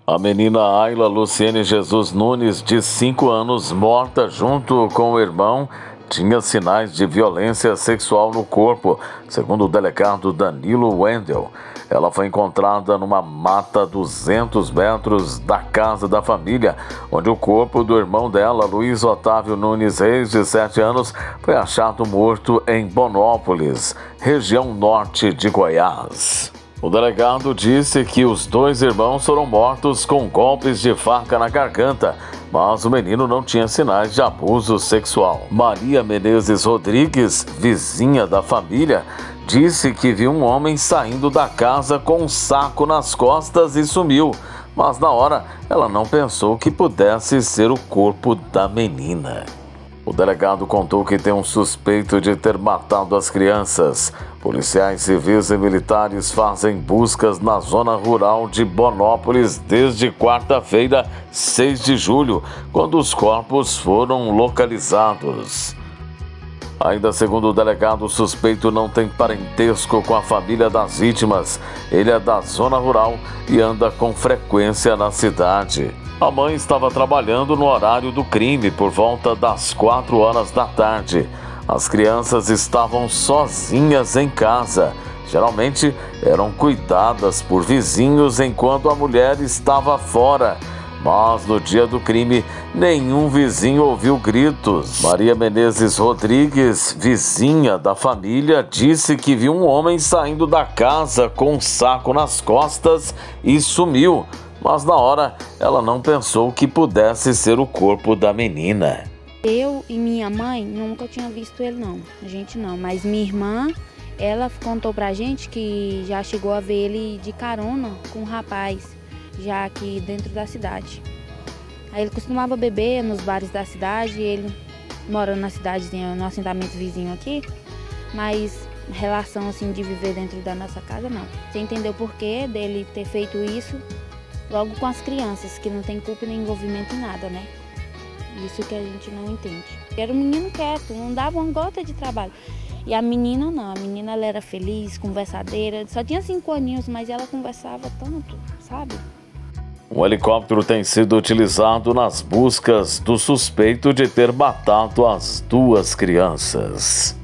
A menina Ayla Luciene Jesus Nunes, de 5 anos, morta junto com o irmão, tinha sinais de violência sexual no corpo, segundo o delegado Danilo Wendel. Ela foi encontrada numa mata a 200 metros da casa da família, onde o corpo do irmão dela, Luiz Otávio Nunes Reis, de 7 anos, foi achado morto em Bonópolis, região norte de Goiás. O delegado disse que os 2 irmãos foram mortos com golpes de faca na garganta, mas o menino não tinha sinais de abuso sexual. Maria Menezes Rodrigues, vizinha da família, disse que viu um homem saindo da casa com um saco nas costas e sumiu, mas na hora ela não pensou que pudesse ser o corpo da menina. O delegado contou que tem um suspeito de ter matado as crianças. Policiais civis e militares fazem buscas na zona rural de Bonópolis desde quarta-feira, 6 de julho, quando os corpos foram localizados. Ainda segundo o delegado, o suspeito não tem parentesco com a família das vítimas. Ele é da zona rural e anda com frequência na cidade. A mãe estava trabalhando no horário do crime por volta das 4 horas da tarde. As crianças estavam sozinhas em casa. Geralmente eram cuidadas por vizinhos enquanto a mulher estava fora. Mas no dia do crime, nenhum vizinho ouviu gritos. Maria Menezes Rodrigues, vizinha da família, disse que viu um homem saindo da casa com um saco nas costas e sumiu. Mas na hora, ela não pensou que pudesse ser o corpo da menina. Eu e minha mãe nunca tinha visto ele não, a gente não, mas minha irmã, ela contou pra gente que já chegou a ver ele de carona com um rapaz, já aqui dentro da cidade. Aí ele costumava beber nos bares da cidade, ele morando na cidadezinha, no assentamento vizinho aqui, mas relação assim de viver dentro da nossa casa não. Você entendeu o porquê dele ter feito isso? Logo com as crianças, que não tem culpa nem envolvimento em nada, né? Isso que a gente não entende. Era um menino quieto, não dava uma gota de trabalho. E a menina não, a menina ela era feliz, conversadeira, só tinha 5 aninhos, mas ela conversava tanto, sabe? Um helicóptero tem sido utilizado nas buscas do suspeito de ter matado as 2 crianças.